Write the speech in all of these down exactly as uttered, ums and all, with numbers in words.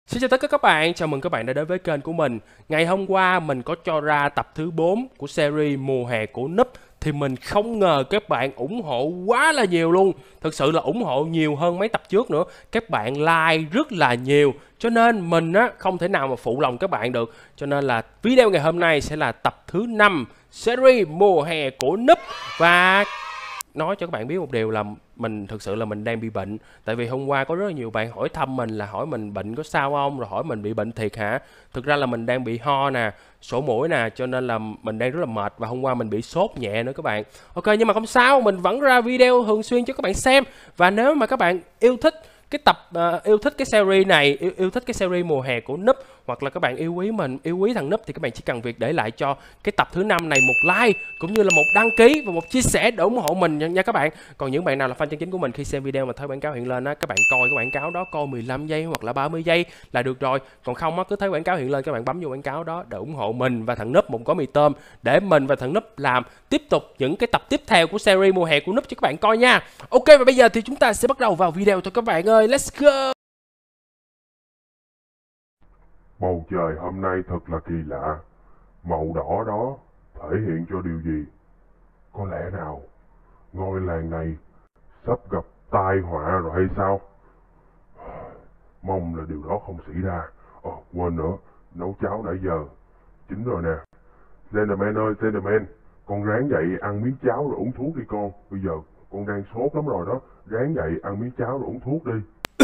Xin chào tất cả các bạn, chào mừng các bạn đã đến với kênh của mình. Ngày hôm qua mình có cho ra tập thứ bốn của series mùa hè của Núp. Thì mình không ngờ các bạn ủng hộ quá là nhiều luôn. Thực sự là ủng hộ nhiều hơn mấy tập trước nữa. Các bạn like rất là nhiều. Cho nên mình á không thể nào mà phụ lòng các bạn được. Cho nên là video ngày hôm nay sẽ là tập thứ năm series mùa hè của Núp. Và nói cho các bạn biết một điều là mình thực sự là mình đang bị bệnh. Tại vì hôm qua có rất là nhiều bạn hỏi thăm mình là hỏi mình bệnh có sao không, rồi hỏi mình bị bệnh thiệt hả. Thực ra là mình đang bị ho nè, sổ mũi nè, cho nên là mình đang rất là mệt. Và hôm qua mình bị sốt nhẹ nữa các bạn. Ok, nhưng mà không sao, mình vẫn ra video thường xuyên cho các bạn xem. Và nếu mà các bạn yêu thích cái tập uh, yêu thích cái series này, yêu, yêu thích cái series mùa hè của Núp, hoặc là các bạn yêu quý mình, yêu quý thằng Núp, thì các bạn chỉ cần việc để lại cho cái tập thứ năm này một like cũng như là một đăng ký và một chia sẻ để ủng hộ mình nha, nha các bạn. Còn những bạn nào là fan chân chính của mình, khi xem video mà thấy quảng cáo hiện lên á, các bạn coi cái quảng cáo đó coi mười lăm giây hoặc là ba mươi giây là được rồi. Còn không á, cứ thấy quảng cáo hiện lên các bạn bấm vô quảng cáo đó để ủng hộ mình và thằng Núp một gói mì tôm, để mình và thằng Núp làm tiếp tục những cái tập tiếp theo của series mùa hè của Núp cho các bạn coi nha. Ok, và bây giờ thì chúng ta sẽ bắt đầu vào video thôi các bạn ơi. Let's go. Bầu trời hôm nay thật là kỳ lạ. Màu đỏ đó thể hiện cho điều gì? Có lẽ nào ngôi làng này sắp gặp tai họa rồi hay sao? Mong là điều đó không xảy ra. Ồ, quên nữa, nấu cháo nãy giờ chín rồi nè. Slenderman ơi, Slenderman, con ráng dậy ăn miếng cháo rồi uống thuốc đi con. Bây giờ con đang sốt lắm rồi đó. Ráng dậy ăn miếng cháo rồi uống thuốc đi.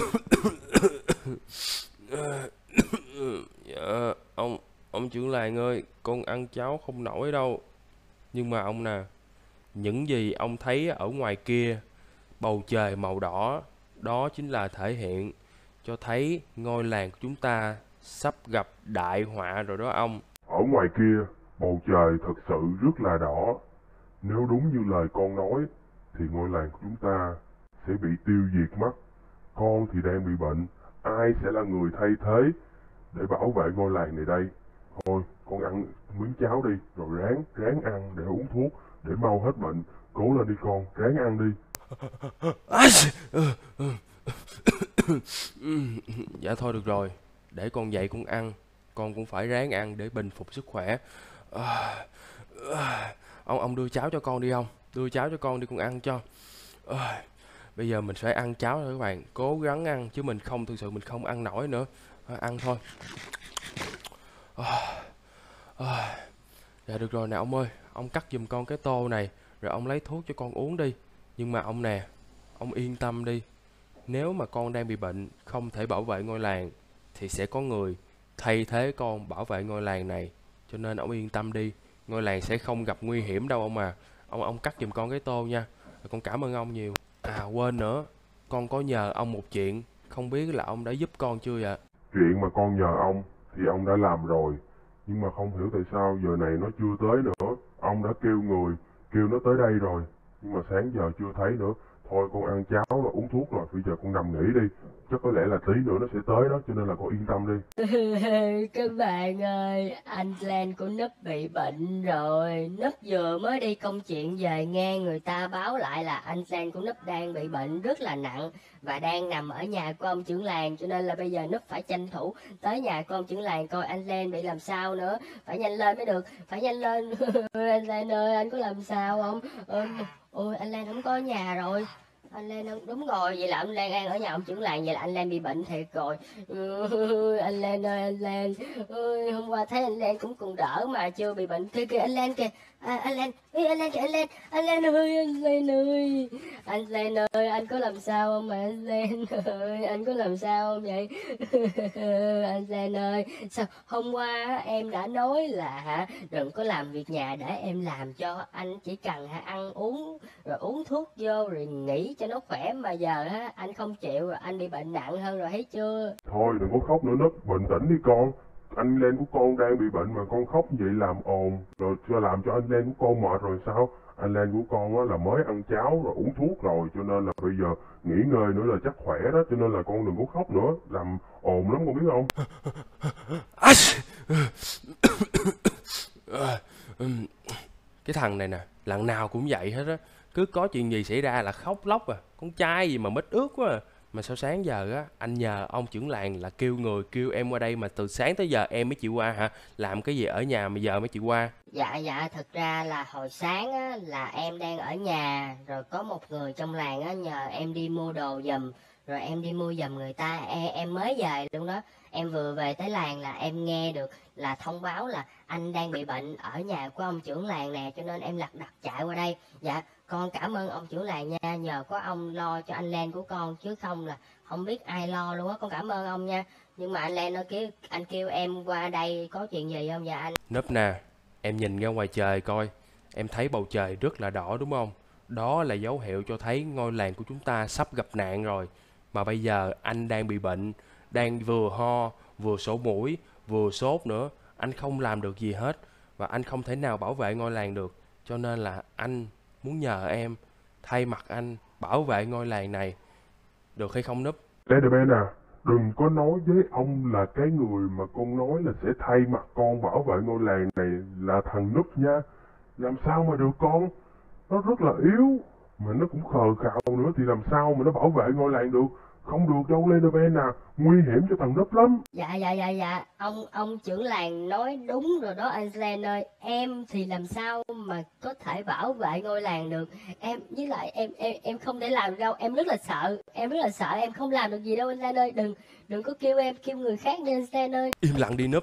Dạ, ông ông trưởng làng ơi, con ăn cháo không nổi đâu. Nhưng mà ông nè, những gì ông thấy ở ngoài kia, bầu trời màu đỏ, đó chính là thể hiện cho thấy ngôi làng của chúng ta sắp gặp đại họa rồi đó ông. Ở ngoài kia, bầu trời thật sự rất là đỏ. Nếu đúng như lời con nói, thì ngôi làng của chúng ta sẽ bị tiêu diệt mất. Con thì đang bị bệnh, ai sẽ là người thay thế để bảo vệ ngôi làng này đây? Thôi, con ăn miếng cháo đi, rồi ráng, ráng ăn để uống thuốc, để mau hết bệnh. Cố lên đi con, ráng ăn đi. Dạ thôi được rồi, để con dậy con ăn. Con cũng phải ráng ăn để bình phục sức khỏe. À, à, ông ông đưa cháo cho con đi ông, đưa cháo cho con đi con ăn cho. À, bây giờ mình phải ăn cháo thôi các bạn, cố gắng ăn chứ mình không, thực sự mình không ăn nổi nữa. À, ăn thôi. À, à, dạ được rồi nè ông ơi, ông cắt giùm con cái tô này, rồi ông lấy thuốc cho con uống đi. Nhưng mà ông nè, ông yên tâm đi, nếu mà con đang bị bệnh, không thể bảo vệ ngôi làng, thì sẽ có người thay thế con bảo vệ ngôi làng này. Cho nên ông yên tâm đi, ngôi làng sẽ không gặp nguy hiểm đâu ông à. Ông ông cắt giùm con cái tô nha. Rồi con cảm ơn ông nhiều. À quên nữa, con có nhờ ông một chuyện, không biết là ông đã giúp con chưa vậy? Chuyện mà con nhờ ông thì ông đã làm rồi, nhưng mà không hiểu tại sao giờ này nó chưa tới nữa. Ông đã kêu người, kêu nó tới đây rồi, nhưng mà sáng giờ chưa thấy nữa. Thôi con ăn cháo rồi uống thuốc rồi, bây giờ con nằm nghỉ đi. Chắc có lẽ là tí nữa nó sẽ tới đó, cho nên là con yên tâm đi. Các bạn ơi, anh Glenn của Núp bị bệnh rồi. Núp vừa mới đi công chuyện về, nghe người ta báo lại là anh Glenn của Núp đang bị bệnh rất là nặng và đang nằm ở nhà của ông trưởng làng. Cho nên là bây giờ Núp phải tranh thủ tới nhà của ông trưởng làng coi anh Glenn bị làm sao nữa. Phải nhanh lên mới được, phải nhanh lên. Anh Glenn ơi, anh có làm sao không? Ôi, anh Lan không có ở nhà rồi. Anh Lan không, đúng rồi, vậy là anh Lan đang ở nhà ông trưởng làng, vậy là anh Lan bị bệnh thiệt rồi. Ừ, anh Lan ơi, anh Lan, ừ, hôm qua thấy anh Lan cũng còn đỡ mà chưa bị bệnh. Kìa kìa anh Lan kìa, à, anh Lan, Ê, anh Lan kìa, anh Lan, anh Lan ơi, anh Lan ơi, anh Lan ơi, anh có làm sao không mà anh Lan ơi, anh có làm sao không vậy? Anh Lan ơi, sao hôm qua em đã nói là đừng có làm việc nhà để em làm cho, anh chỉ cần ăn uống rồi uống thuốc vô rồi nghỉ cho nó khỏe, mà giờ á anh không chịu rồi anh bị bệnh nặng hơn rồi, thấy chưa? Thôi đừng có khóc nữa Núp, bình tĩnh đi con. Anh Len của con đang bị bệnh mà con khóc vậy làm ồn, rồi cho làm cho anh Len của con mệt rồi sao? Anh Len của con á là mới ăn cháo rồi uống thuốc rồi, cho nên là bây giờ nghỉ ngơi nữa là chắc khỏe đó, cho nên là con đừng có khóc nữa, làm ồn lắm con biết không? Cái thằng này nè, lần nào cũng vậy hết á, cứ có chuyện gì xảy ra là khóc lóc à. Con trai gì mà mít ướt quá à. Mà sao sáng giờ á, anh nhờ ông trưởng làng là kêu người kêu em qua đây mà từ sáng tới giờ em mới chịu qua hả? Làm cái gì ở nhà mà giờ mới chịu qua? Dạ dạ, thực ra là hồi sáng á, là em đang ở nhà, rồi có một người trong làng á, nhờ em đi mua đồ giùm, rồi em đi mua giùm người ta, em, em mới về luôn đó. Em vừa về tới làng là em nghe được là thông báo là anh đang bị bệnh ở nhà của ông trưởng làng nè, cho nên em lật đật chạy qua đây. Dạ, con cảm ơn ông trưởng làng nha, nhờ có ông lo cho anh Len của con, chứ không là không biết ai lo luôn á, con cảm ơn ông nha. Nhưng mà anh Len nó kêu, anh kêu em qua đây có chuyện gì không dạ anh? Núp nè, em nhìn ra ngoài trời coi, em thấy bầu trời rất là đỏ đúng không? Đó là dấu hiệu cho thấy ngôi làng của chúng ta sắp gặp nạn rồi. Mà bây giờ anh đang bị bệnh, đang vừa ho, vừa sổ mũi, vừa sốt nữa. Anh không làm được gì hết và anh không thể nào bảo vệ ngôi làng được. Cho nên là anh muốn nhờ em thay mặt anh bảo vệ ngôi làng này. Được hay không Núp? Leatherman à, đừng có nói với ông là cái người mà con nói là sẽ thay mặt con bảo vệ ngôi làng này là thằng Núp nha. Làm sao mà được con? Nó rất là yếu, mà nó cũng khờ khạo nữa thì làm sao mà nó bảo vệ ngôi làng được? Không được đâu Leatherman à, nguy hiểm cho thằng Núp lắm. Dạ dạ dạ dạ, ông ông trưởng làng nói đúng rồi đó anh Len ơi. Em thì làm sao mà có thể bảo vệ ngôi làng được. Em với lại em em em không thể làm được đâu, em rất là sợ, em rất là sợ, em không làm được gì đâu anh Len ơi. Đừng đừng có kêu em, kêu người khác đi anh Len ơi. Im lặng đi Núp.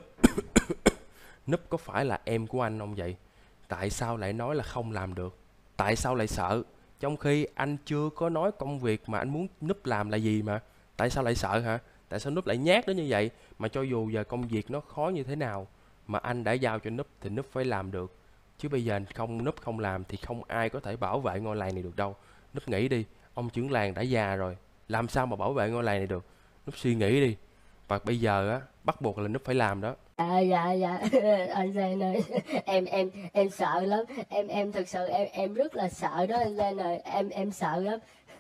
Núp có phải là em của anh không vậy? Tại sao lại nói là không làm được? Tại sao lại sợ? Trong khi anh chưa có nói công việc mà anh muốn Núp làm là gì mà. Tại sao lại sợ hả? Tại sao Núp lại nhát đến như vậy? Mà cho dù giờ công việc nó khó như thế nào mà anh đã giao cho Núp thì Núp phải làm được. Chứ bây giờ không Núp không làm thì không ai có thể bảo vệ ngôi làng này được đâu. Núp nghĩ đi, ông trưởng làng đã già rồi, làm sao mà bảo vệ ngôi làng này được? Núp suy nghĩ đi. Và bây giờ á, bắt buộc là Núp phải làm đó. À, dạ dạ anh Len ơi, em em em sợ lắm, em em thực sự em em rất là sợ đó anh Len ơi, em em sợ lắm.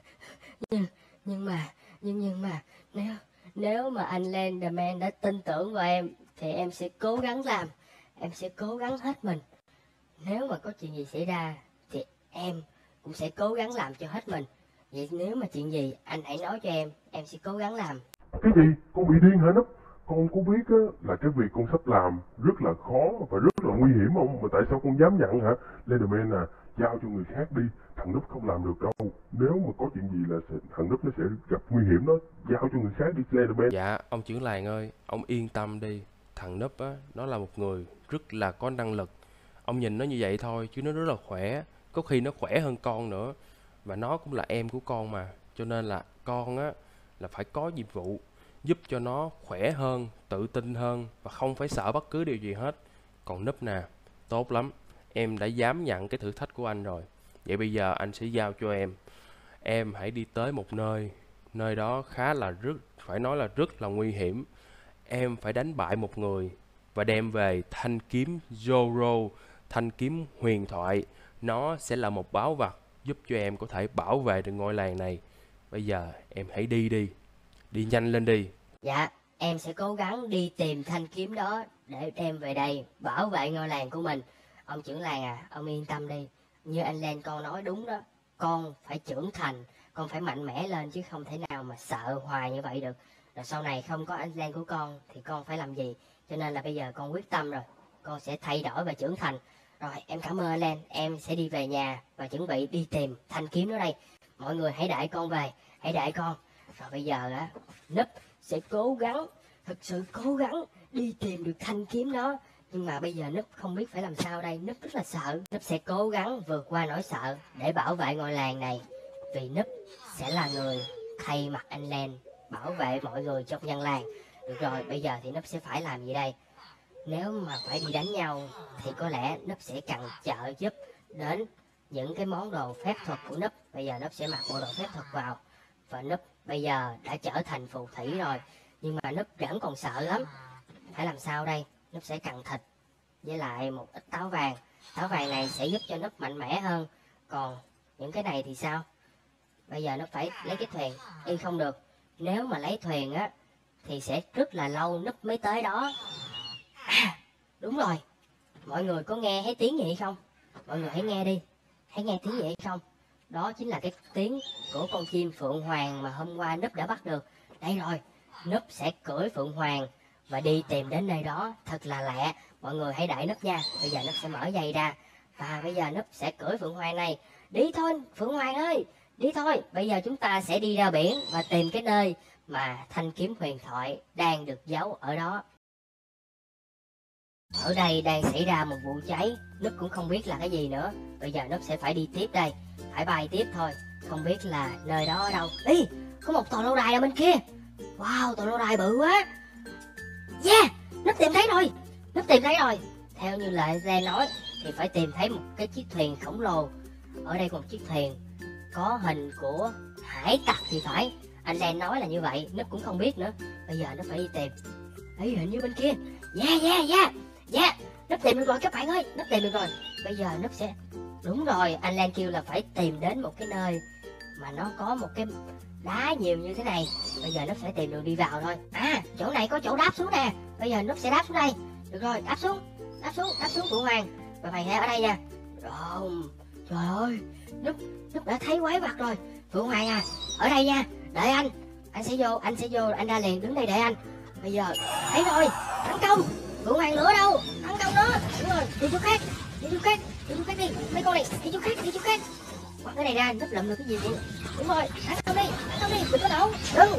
Nhưng, nhưng mà nhưng nhưng mà nếu nếu mà anh Len the Man đã tin tưởng vào em thì em sẽ cố gắng làm, em sẽ cố gắng hết mình. Nếu mà có chuyện gì xảy ra thì em cũng sẽ cố gắng làm cho hết mình. Vậy nếu mà chuyện gì anh hãy nói cho em, em sẽ cố gắng làm. Cái gì? Con bị điên hả Núp? Con có biết á, là cái việc con sắp làm rất là khó và rất là nguy hiểm không? Mà tại sao con dám nhận hả? Leatherman à, giao cho người khác đi, thằng Núp không làm được đâu. Nếu mà có chuyện gì là sẽ, thằng Núp nó sẽ gặp nguy hiểm đó, giao cho người khác đi Leatherman. Dạ, ông trưởng làng ơi, ông yên tâm đi. Thằng Núp á, nó là một người rất là có năng lực. Ông nhìn nó như vậy thôi, chứ nó rất là khỏe. Có khi nó khỏe hơn con nữa. Và nó cũng là em của con mà. Cho nên là con á, là phải có nhiệm vụ giúp cho nó khỏe hơn, tự tin hơn và không phải sợ bất cứ điều gì hết. Còn Núp nè, tốt lắm. Em đã dám nhận cái thử thách của anh rồi. Vậy bây giờ anh sẽ giao cho em. Em hãy đi tới một nơi. Nơi đó khá là rất, phải nói là rất là nguy hiểm. Em phải đánh bại một người và đem về thanh kiếm Zoro, thanh kiếm huyền thoại. Nó sẽ là một báu vật giúp cho em có thể bảo vệ được ngôi làng này. Bây giờ em hãy đi đi. Đi nhanh lên đi. Dạ, em sẽ cố gắng đi tìm thanh kiếm đó để đem về đây bảo vệ ngôi làng của mình. Ông trưởng làng à, ông yên tâm đi. Như anh Len con nói đúng đó. Con phải trưởng thành, con phải mạnh mẽ lên chứ không thể nào mà sợ hoài như vậy được. Rồi sau này không có anh Len của con thì con phải làm gì? Cho nên là bây giờ con quyết tâm rồi. Con sẽ thay đổi và trưởng thành. Rồi em cảm ơn anh Len, em sẽ đi về nhà và chuẩn bị đi tìm thanh kiếm đó đây. Mọi người hãy đợi con về, hãy đợi con. Rồi bây giờ á, Núp sẽ cố gắng, thật sự cố gắng đi tìm được thanh kiếm đó. Nhưng mà bây giờ Núp không biết phải làm sao đây, Núp rất là sợ. Núp sẽ cố gắng vượt qua nỗi sợ để bảo vệ ngôi làng này. Vì Núp sẽ là người thay mặt anh Len bảo vệ mọi người trong dân làng. Được rồi, bây giờ thì Núp sẽ phải làm gì đây? Nếu mà phải đi đánh nhau thì có lẽ Núp sẽ cần trợ giúp đến những cái món đồ phép thuật của Núp. Bây giờ Núp sẽ mặc bộ đồ phép thuật vào. Và Núp bây giờ đã trở thành phù thủy rồi. Nhưng mà Núp vẫn còn sợ lắm. Phải làm sao đây? Núp sẽ cần thịt với lại một ít táo vàng. Táo vàng này sẽ giúp cho Núp mạnh mẽ hơn. Còn những cái này thì sao? Bây giờ Núp phải lấy cái thuyền. Y không được. Nếu mà lấy thuyền á thì sẽ rất là lâu Núp mới tới đó. À, đúng rồi. Mọi người có nghe thấy tiếng gì không? Mọi người hãy nghe đi. Hãy nghe tiếng gì hay không? Đó chính là cái tiếng của con chim Phượng Hoàng mà hôm qua Núp đã bắt được. Đây rồi, Núp sẽ cưỡi Phượng Hoàng và đi tìm đến nơi đó. Thật là lẹ, mọi người hãy đợi Núp nha. Bây giờ Núp sẽ mở giày ra và bây giờ Núp sẽ cưỡi Phượng Hoàng này. Đi thôi Phượng Hoàng ơi, đi thôi. Bây giờ chúng ta sẽ đi ra biển và tìm cái nơi mà thanh kiếm huyền thoại đang được giấu ở đó. Ở đây đang xảy ra một vụ cháy, Núp cũng không biết là cái gì nữa. Bây giờ Núp sẽ phải đi tiếp đây, phải bay tiếp thôi. Không biết là nơi đó ở đâu. Ý, có một tòa lâu đài ở bên kia. Wow, tòa lâu đài bự quá. Yeah, Núp tìm thấy rồi, Núp tìm thấy rồi. Theo như lời Ra nói thì phải tìm thấy một cái chiếc thuyền khổng lồ. Ở đây có một chiếc thuyền có hình của hải tặc thì phải. Anh Len nói là như vậy, Núp cũng không biết nữa. Bây giờ nó phải đi tìm. Ấy, hình như bên kia. Yeah, yeah, yeah, yeah, Núp tìm được rồi các bạn ơi, Núp tìm được rồi. Bây giờ Núp sẽ... Đúng rồi, anh Len kêu là phải tìm đến một cái nơi mà nó có một cái đá nhiều như thế này. Bây giờ Núp sẽ tìm đường đi vào thôi. À, chỗ này có chỗ đáp xuống nè. Bây giờ Núp sẽ đáp xuống đây. Được rồi, đáp xuống, đáp xuống, đáp xuống Phượng Hoàng. Và mày ở đây nha. Rồi, trời ơi, Núp, Núp đã thấy quái vật rồi. Phượng Hoàng à, ở đây nha, đợi anh. Anh sẽ vô, anh sẽ vô, anh ra liền, đứng đây đợi anh. Bây giờ, thấy rồi, tấn công. Phượng Hoàng lửa đâu, tấn công nó. Đúng rồi, đi chỗ khác, đi chỗ khác, đi chỗ khác đi. Mấy con này, đi chỗ khác, đi chỗ khác. Quăng cái này ra, Núp lượm được cái gì vậy? Đúng rồi, tấn công đi, tấn công đi, đừng có nổ. Đừng.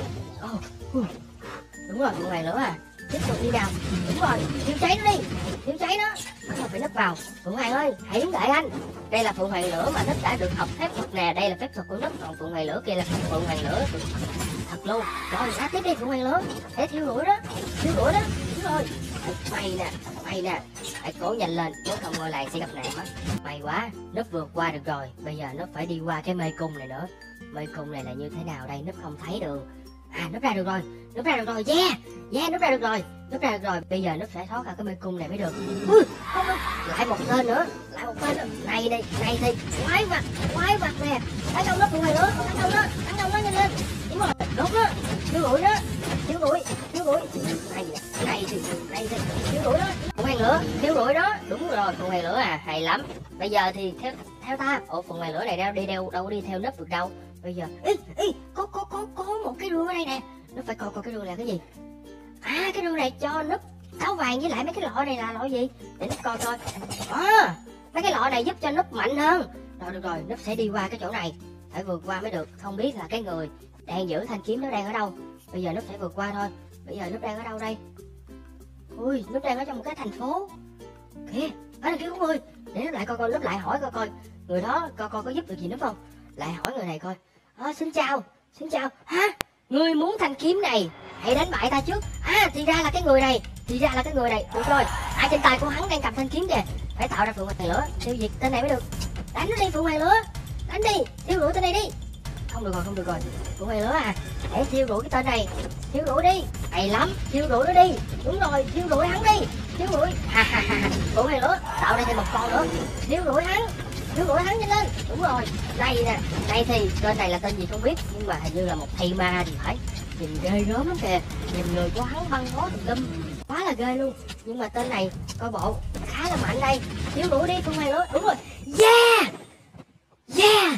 Oh. Đúng rồi, Phượng Hoàng lửa à. Tiếp tục đi nào. Đúng rồi, thiêu cháy nó đi, thiêu cháy nó. Nó phải Núp vào. Phượng Hoàng ơi, hãy đứng đợi anh. Đây là Phượng Hoàng lửa mà Núp đã được học phép thuật nè. Đây là phép thuật của Núp, còn Phượng Hoàng lửa kia là Phượng Hoàng lửa thật luôn. Rồi, sát tiếp đi Phượng Hoàng lửa. Để thiêu rủi đó, thiêu rủi đó. Đúng rồi. Mày nè, mày nè, hãy cố nhanh lên, nếu không ngôi làng sẽ gặp nạn mất. May quá, Núp vượt qua được rồi. Bây giờ Núp phải đi qua cái mê cung này nữa. Mê cung này là như thế nào đây? Núp không thấy đường. À, Núp ra được rồi, Núp ra được rồi, yeah, yeah, Núp ra được rồi, Núp ra được rồi. Bây giờ Núp phải thoát ra cái mê cung này mới được. Ui, không được, lại một tên nữa, lại một tên nữa. Này đây, này thì quái vật, quái vật nè. Tấn công nó Phượng Hoàng lửa, tấn công nó, tấn công nó nhanh lên. Đúng rồi, đốt nó, thiếu rủi đó, thiếu rủi, thiếu rủi. Này, này thì, này thì, thiếu rủi đó. Phượng Hoàng lửa, thiếu rủi đó. Đúng rồi, Phượng Hoàng lửa à, hay lắm. Bây giờ thì theo theo ta. Ủa, Phượng Hoàng lửa này đâu đi đâu đâu đi theo Núp được đâu. Bây giờ, ý, ý, có có có có một cái đường ở đây nè. Nó phải coi coi cái đường là cái gì. À, cái đường này cho Núp áo vàng với lại mấy cái lọ này là lọ gì? Để Núp coi coi. À, mấy cái lọ này giúp cho Núp mạnh hơn. Rồi được rồi, Núp sẽ đi qua cái chỗ này. Phải vượt qua mới được. Không biết là cái người đang giữ thanh kiếm nó đang ở đâu. Bây giờ Núp phải vượt qua thôi. Bây giờ Núp đang ở đâu đây? Ui, Núp đang ở trong một cái thành phố. Kìa, ở đằng kia có người. Để Núp lại coi coi, Núp lại hỏi coi coi người đó coi coi có giúp được gì Núp không. Lại hỏi người này coi. À, xin chào, xin chào. Hả? Người muốn thanh kiếm này, hãy đánh bại ta trước. À, thì ra là cái người này, thì ra là cái người này. Được rồi, ai trên tay của hắn đang cầm thanh kiếm kìa. Phải tạo ra Phượng Hoàng lửa, tiêu diệt tên này mới được. Đánh nó đi Phượng Hoàng lửa, đánh đi, thiêu rủi tên này đi. Không được rồi, không được rồi. Phượng Hoàng lửa à, hãy thiêu rủi cái tên này, thiêu rủi đi. Hay lắm, thiêu rủi nó đi. Đúng rồi, thiêu rủi hắn đi, thiêu rủi. Ha ha ha, Phượng Hoàng lửa, tạo ra thêm một con nữa, thiêu rủi hắn. Thiếu rủi hắn nhanh lên. Đúng rồi, đây nè. Đây thì tên này là tên gì không biết, nhưng mà hình như là một thầy ma thì phải. Nhìn ghê gớm lắm kìa. Nhìn người của hắn băng bó tùm lum, quá là ghê luôn. Nhưng mà tên này coi bộ khá là mạnh đây. Thiếu rủi đi Phượng Hoàng lửa. Đúng rồi, yeah, yeah.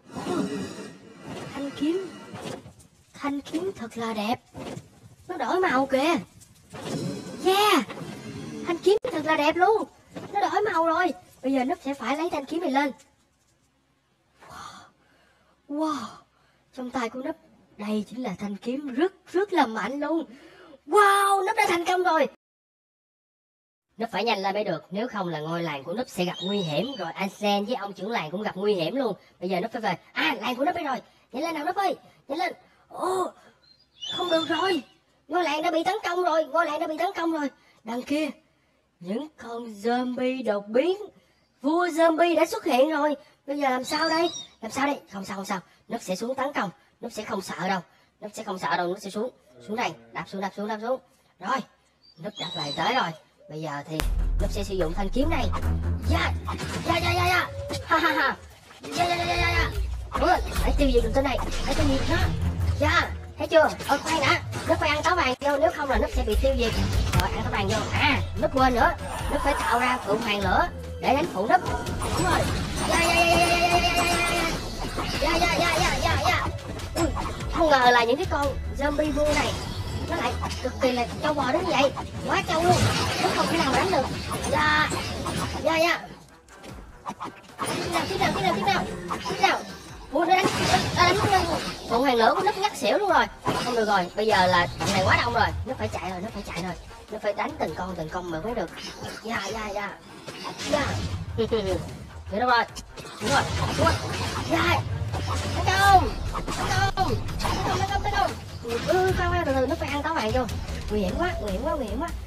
Thanh kiếm, thanh kiếm thật là đẹp. Nó đổi màu kìa. Yeah, thanh kiếm thật là đẹp luôn. Nó đổi màu rồi. Bây giờ Núp sẽ phải lấy thanh kiếm này lên. Wow, wow. Trong tay của Núp, đây chính là thanh kiếm rất rất là mạnh luôn. Wow, Núp đã thành công rồi. Núp phải nhanh lên mới được, nếu không là ngôi làng của Núp sẽ gặp nguy hiểm. Rồi anh Sen với ông trưởng làng cũng gặp nguy hiểm luôn. Bây giờ Núp phải về. À, làng của Núp đây rồi. Nhanh lên nào Núp ơi, nhanh lên. Ồ, không được rồi. Ngôi làng đã bị tấn công rồi, ngôi làng đã bị tấn công rồi. Đằng kia, những con zombie đột biến. Vua zombie đã xuất hiện rồi. Bây giờ làm sao đây? Làm sao đây? Không sao không sao. Núp sẽ xuống tấn công. Núp sẽ không sợ đâu. Núp sẽ không sợ đâu. Núp sẽ xuống. Xuống đây. Đạp xuống đạp xuống đạp xuống. Rồi. Núp đạp lại tới rồi. Bây giờ thì Núp sẽ sử dụng thanh kiếm này. Yeah. Yeah yeah yeah yeah. Ha ha ha. Yeah yeah yeah yeah yeah. Đúng rồi. Phải tiêu diệt được tên này. Phải tiêu diệt nó. Yeah. Thấy chưa? Ờ khoan đã. Núp phải ăn táo vàng vô. Nếu không là Núp sẽ bị tiêu diệt. Rồi ăn táo vàng vô. À. Núp quên nữa. Núp phải tạo ra Phượng Hoàng lửa để đánh phụ Núp. Đúng rồi. Yeah, yeah, yeah, yeah, yeah, yeah, yeah. dạ dạ dạ dạ dạ dạ. Ui, không ngờ là những cái con zombie vua này nó lại cực kỳ là trâu bò đến vậy, quá trâu luôn, nó không thể nào mà đánh được. Dạ dạ dạ. Tiếp nào tiếp nào tiếp nào tiếp nào tiếp nào. Ui, nó đánh nó đánh nó Phượng Hoàng lửa của nó ngắt xỉu luôn rồi. Không được rồi, bây giờ là thằng này quá đông rồi, nó phải chạy rồi, nó phải chạy rồi, nó phải đánh từng con từng con mà mới được. Dạ dạ dạ dạ. Được đâu rồi, đúng rồi đúng rồi. Dạ tấn công tấn công tấn công tấn công. Ừ, khoan khoan, từ từ, nó phải ăn táo vàng vô. Nguy hiểm quá, nguy hiểm quá, nguy hiểm quá.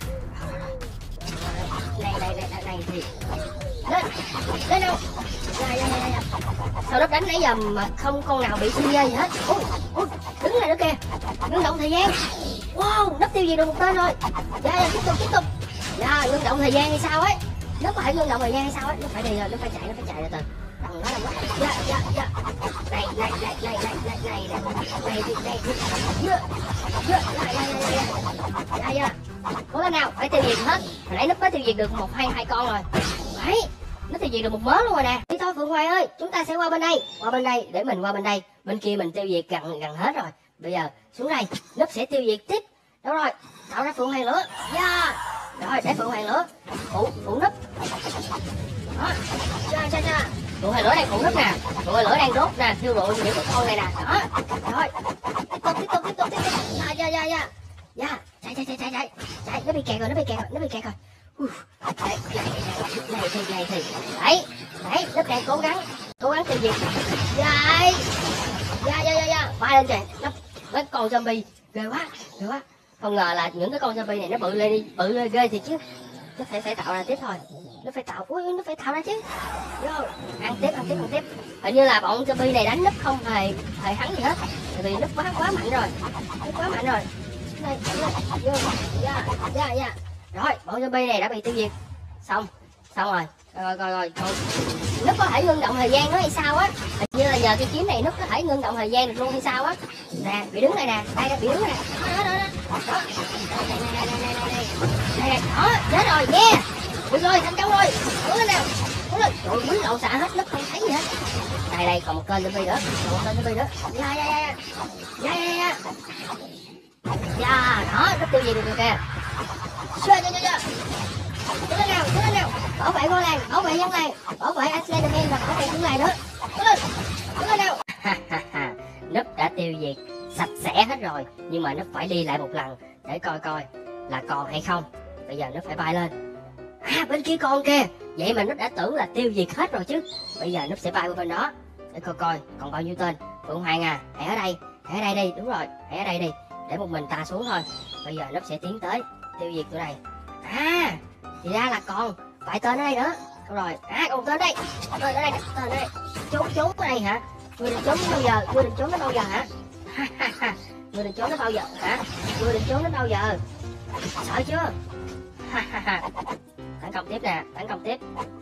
Này này này này, này thì lên lên đâu. Dạ dạ dạ dạ. Sao nó đánh nãy giờ mà không con nào bị xuyên gì hết. Ui ui, đứng lại nữa kìa, ngưng động thời gian. Wow, nấp tiêu diệt được một tên rồi. Dạ dạ, tiếp tục tiếp tục. Dạ, ngưng động thời gian hay sao ấy, nó phải ngưng động thời gian hay sao ấy, nó phải đi rồi, nó phải chạy, nó phải chạy rồi từ đồng nó đồng nó. Dạ dạ dạ. Này này này này này này này này này này này dạ dạ dạ dạ dạ. Cố lên nào, phải tiêu diệt hết. Hồi nãy nó mới tiêu diệt được một hai hai con rồi. Đấy, nó tiêu diệt được một mớ luôn rồi nè. Đi thôi Phượng Hoàng ơi, chúng ta sẽ qua bên đây, qua bên đây, để mình qua bên đây. Bên kia mình tiêu diệt gần gần hết rồi. Bây giờ xuống đây, nó sẽ tiêu diệt tiếp. Đâu rồi, tạo ra Phượng Hoàng lửa. Dạ. Rồi, để Phượng Hoàng lửa phụ phụ nấp. Đó, cha cha cha. Phượng Hoàng lửa đang phụ nấp nè, Phượng Hoàng lửa đang đốt nè, thiêu rụi những cái con này nè. Đó, rồi, tiếp tục tiếp tục tiếp tục tiếp tục. Dạ dạ dạ dạ. Dạ, chạy chạy chạy chạy chạy. Chạy, nó bị kẹt rồi, nó bị kẹt rồi, nó bị kẹt rồi. Đấy, này, này thì này thì đấy đấy, nó đang cố gắng cố gắng tiêu diệt. Đấy, dạ dạ dạ dạ, bay lên trời, nó nó con zombie ghê quá ghê quá. Không ngờ là những cái con zombie này nó bự lên đi, bự lên ghê thiệt chứ. Nó phải phải tạo ra tiếp thôi, nó phải tạo, ui, nó phải tạo ra chứ. Vô, ăn tiếp ăn tiếp ăn tiếp. Hình như là bọn zombie này đánh núp không hề hề hắn gì hết, tại vì núp quá quá mạnh rồi, núp quá mạnh rồi. Đây, vô, dạ dạ dạ. Rồi, bọn zombie này đã bị tiêu diệt. Xong, xong rồi. Rồi rồi rồi, rồi. Nó có thể ngưng động thời gian đó hay sao á? Hình như là nhờ cái kiếm này nó có thể ngưng động thời gian được luôn hay sao á? Nè, bị đứng đây nè, đây đây bị đứng nè. Đó đó đó. Đó. Đây này này này này. Đây này, đó, chết rồi, yeah. Được rồi, thành công rồi. Cố lên nào. Cố lên. Trời, quýnh lộn xạ hết, nó không thấy gì hết. Đây đây, còn một kênh zombie nữa, còn một kênh zombie nữa. Dạ dạ dạ. Dạ dạ dạ. Dạ, đó, nó tiêu diệt được rồi kìa. Dạ dạ dạ. Cố lên nào, cố lên nào. Bảo vệ ngôi làng, bảo vệ dân làng, bảo vệ Slenderman và bảo vệ những làng nữa. Cố lên, cố lên nào. Núp đã tiêu diệt sạch sẽ hết rồi, nhưng mà nó phải đi lại một lần để coi coi là còn hay không. Bây giờ nó phải bay lên. À, bên kia còn kìa. Vậy mà nó đã tưởng là tiêu diệt hết rồi chứ. Bây giờ nó sẽ bay qua bên đó để coi coi còn bao nhiêu tên. Phượng Hoàng à, hãy ở đây, hãy ở đây đi, đúng rồi, hãy ở đây đi, để một mình ta xuống thôi. Bây giờ nó sẽ tiến tới tiêu diệt tụi này. À, thì ra là còn vài tên ở đây nữa. Đúng rồi, à còn tên đây, tên ở đây, tên ở đây. Trốn trốn ở đây hả? Ngươi định trốn đến bao giờ? Ngươi định trốn đến bao giờ hả? Ngươi định trốn đến bao giờ hả? Ngươi định trốn đến bao giờ? Sợ chưa? Tấn công tiếp nè, tấn công tiếp.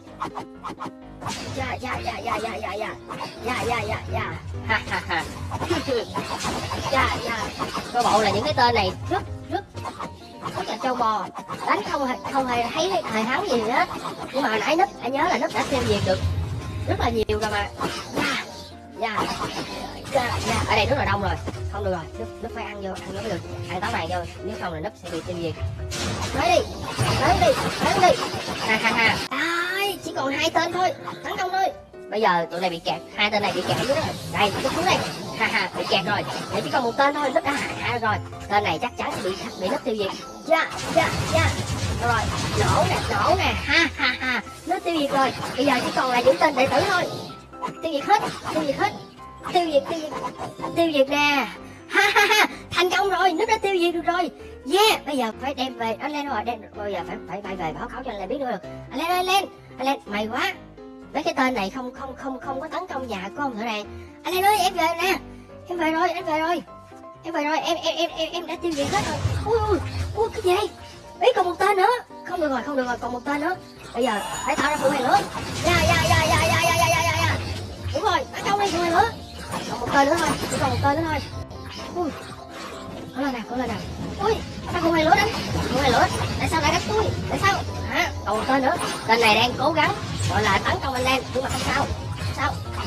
Dạ dạ dạ dạ dạ dạ dạ dạ dạ dạ dạ ha ha ha. Dạ dạ. Coi bộ là những cái tên này rất rất rất là trâu bò, đánh không hề không hề thấy hề hắn gì hết. Nhưng mà hồi nãy núp, anh nhớ là núp đã tiêu diệt được rất là nhiều rồi mà. Dạ dạ dạ dạ. Ở đây rất là đông rồi, không được rồi, núp núp phải ăn vô, ăn vô mới được, ăn táo vàng vô, nếu không là núp sẽ bị tiêu diệt. Tới đi, tới đi, tới đi. Ha ha ha. Ai, chỉ còn hai tên thôi, tấn công thôi. Bây giờ tụi này bị kẹt, hai tên này bị kẹt dưới đó. Đây, núp xuống đây. Ha ha, bị kẹt rồi. Để chỉ còn một tên thôi, núp đã hạ rồi. Tên này chắc chắn sẽ bị bị núp tiêu diệt. Dạ, dạ, dạ. Rồi, nổ nè, nổ nè. Ha ha ha. Nó tiêu diệt rồi. Bây giờ chỉ còn là những tên đệ tử thôi. Tiêu diệt hết, tiêu diệt hết. Tiêu diệt, tiêu diệt. Tiêu diệt nè. Ha ha ha, thành công rồi, núp đã tiêu diệt được rồi. Yeah, bây giờ phải đem về, anh Len rồi, đem, bây giờ phải phải bay về báo cáo cho anh Len biết được. Anh Len ơi, Len, anh Len, mày quá. Mấy cái tên này không không không không có tấn công nhà của ông thợ này. Anh Len ơi, em về nè, em về rồi, em về rồi, em về rồi, em em em em, em đã tiêu diệt hết rồi. Ui ui, ui cái gì? Ý còn một tên nữa, không được rồi, không được rồi, còn một tên nữa. Bây giờ phải tạo ra phụ hàng nữa. Dạ dạ dạ dạ dạ dạ dạ dạ dạ. Đúng rồi, ở trong đây phụ hàng nữa. Còn một tên nữa thôi, chỉ còn một tên nữa thôi. Ui. Cố lên nào, cố lên nào. Ui, sao không hay lửa đánh? Không hay lửa. Tại sao lại đánh tôi? Tại sao? Hả? Còn một tên nữa. Tên này đang cố gắng gọi là tấn công anh Len, nhưng mà không sao. Sao?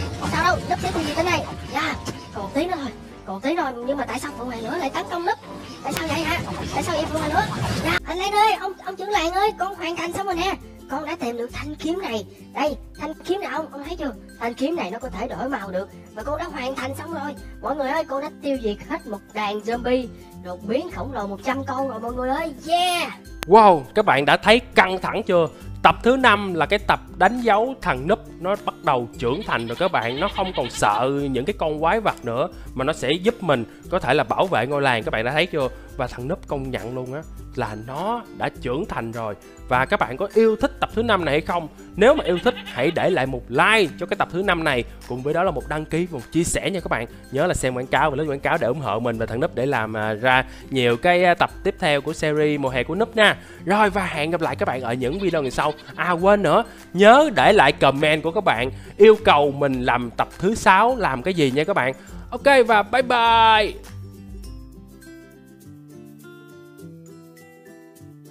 Không sao đâu, Núp sẽ tiêu diệt tên này. Dạ, còn tí nữa thôi, còn tí nữa, nhưng mà tại sao Phượng Hoàng nữa lại tấn công Núp? Tại sao vậy hả? Tại sao vậy Phượng Hoàng nữa? Dạ, anh Lan ơi, ông ông trưởng làng ơi, con hoàn thành xong rồi nè. Con đã tìm được thanh kiếm này. Đây, thanh kiếm này ông, ông thấy chưa? Thanh kiếm này nó có thể đổi màu được. Và con đã hoàn thành xong rồi. Mọi người ơi, con đã tiêu diệt hết một đàn zombie đột biến khổng lồ một trăm con rồi mọi người ơi. Yeah. Wow, các bạn đã thấy căng thẳng chưa? Tập thứ năm là cái tập đánh dấu thằng Núp nó bắt đầu trưởng thành rồi các bạn. Nó không còn sợ những cái con quái vật nữa, mà nó sẽ giúp mình có thể là bảo vệ ngôi làng, các bạn đã thấy chưa? Và thằng Núp công nhận luôn á là nó đã trưởng thành rồi. Và các bạn có yêu thích tập thứ năm này hay không? Nếu mà yêu thích hãy để lại một like cho cái tập thứ năm này, cùng với đó là một đăng ký và một chia sẻ nha các bạn. Nhớ là xem quảng cáo và lấy quảng cáo để ủng hộ mình và thằng Núp để làm uh, ra nhiều cái uh, tập tiếp theo của series mùa hè của Núp nha. Rồi, và hẹn gặp lại các bạn ở những video lần sau. À quên nữa, nhớ để lại comment của các bạn yêu cầu mình làm tập thứ sáu làm cái gì nha các bạn. Ok và bye bye.